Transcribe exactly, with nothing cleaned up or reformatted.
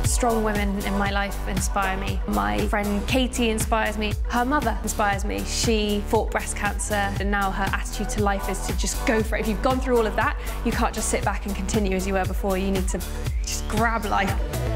Strong women in my life inspire me. My friend Katie inspires me. Her mother inspires me. She fought breast cancer and now her attitude to life is to just go for it. If you've gone through all of that, you can't just sit back and continue as you were before. You need to just grab life.